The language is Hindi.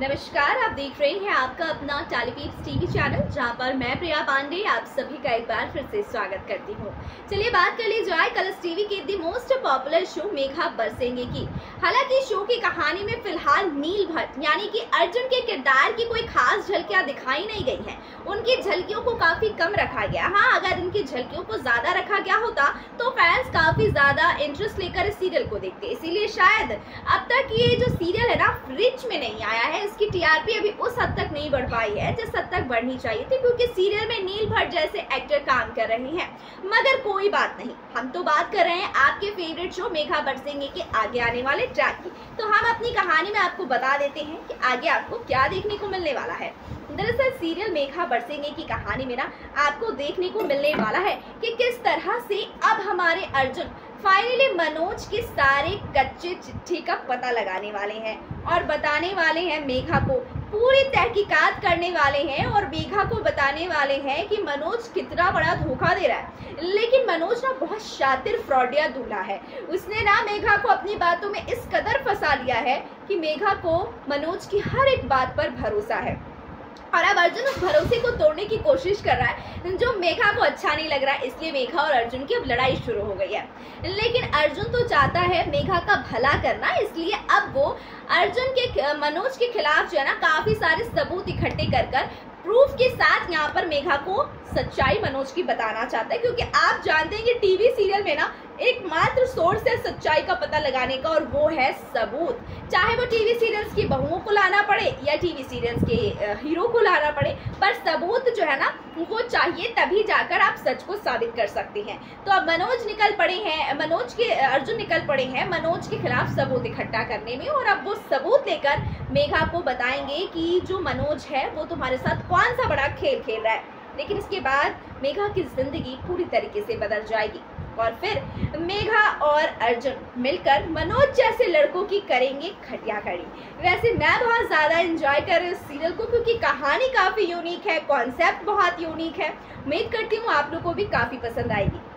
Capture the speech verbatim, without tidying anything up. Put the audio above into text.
नमस्कार, आप देख रहे हैं आपका अपना टेलीपीप्स टीवी चैनल, जहां पर मैं प्रिया पांडे आप सभी का एक बार फिर से स्वागत करती हूं। चलिए बात कर ली जाए कलर्स टीवी के the most popular show Megha Barsenge की। हालांकि शो की कहानी में फिलहाल नील भट्ट यानी कि अर्जुन के किरदार की कोई खास झलकियां दिखाई नहीं गई हैं। उनकी झलकियों को काफी कम रखा गया। हाँ, अगर इनकी झलकियों को ज्यादा रखा गया होता तो फैंस काफी ज्यादा इंटरेस्ट लेकर इस सीरियल को देखते। इसीलिए शायद अब तक ये जो सीरियल है ना रिच में नहीं आया है। इसकी टीआरपी अभी उस हद तक नहीं बढ़ पाई है जिस हद तक बढ़नी चाहिए थी, क्योंकि सीरियल में नील भट्ट जैसे एक्टर काम कर रहे हैं। मगर कोई बात नहीं, हम तो बात कर रहे हैं आपके फेवरेट शो मेघा बरसेंगे के आगे आने वाले ट्रैक की। तो हम अपनी कहानी में आपको बता देते हैं कि आगे आपको क्या देखने को मिलने वाला है। दरअसल सीरियल मेघा बरसेंगे की कहानी में ना आपको देखने को मिलने वाला है कि किस तरह से अब हमारे अर्जुन फाइनली मनोज के सारे कच्चे चिट्ठी का पता लगाने वाले हैं और बताने वाले हैं मेघा को, पूरी तहकीकात करने वाले हैं और मेघा को बताने वाले हैं कि मनोज कितना बड़ा धोखा दे रहा है। लेकिन मनोज ना बहुत शातिर फ्रॉडिया दूल्हा है। उसने ना मेघा को अपनी बातों में इस कदर फंसा लिया है कि मेघा को मनोज की हर एक बात पर भरोसा है और अब अर्जुन उस भरोसे को तोड़ने की कोशिश कर रहा है, जो मेघा को अच्छा नहीं लग रहा है। इसलिए मेघा और अर्जुन की अब लड़ाई शुरू हो गई है। लेकिन अर्जुन तो चाहता है मेघा का भला करना, इसलिए अब वो अर्जुन के मनोज के खिलाफ जो है ना काफी सारे सबूत इकट्ठे कर कर प्रूफ के साथ यहाँ पर मेघा को सच्चाई मनोज की बताना चाहता है। क्योंकि आप जानते हैं कि टीवी सीरियल में ना एकमात्र सोर्स है सच्चाई का पता लगाने का, और वो है सबूत। चाहे वो टीवी सीरियल्स की बहुओं को लाना पड़े या टीवी सीरियल्स के हीरो को लाना पड़े, पर सबूत जो है ना वो चाहिए, तभी जाकर आप सच को साबित कर सकते हैं। तो अब मनोज निकल पड़े हैं, मनोज के अर्जुन निकल पड़े हैं मनोज के खिलाफ सबूत इकट्ठा करने में, और अब वो सबूत लेकर मेघा को बताएंगे कि जो मनोज है वो तुम्हारे साथ कौन सा बड़ा खेल खेल रहा है। लेकिन इसके बाद मेघा की जिंदगी पूरी तरीके से बदल जाएगी और फिर मेघा और अर्जुन मिलकर मनोज जैसे लड़कों की करेंगे खटिया खड़ी। वैसे मैं बहुत ज्यादा एंजॉय कर रही हूँ इस सीरियल को, क्योंकि कहानी काफी यूनिक है, कॉन्सेप्ट बहुत यूनिक है। उम्मीद करती हूँ आप लोगों को भी काफी पसंद आएगी।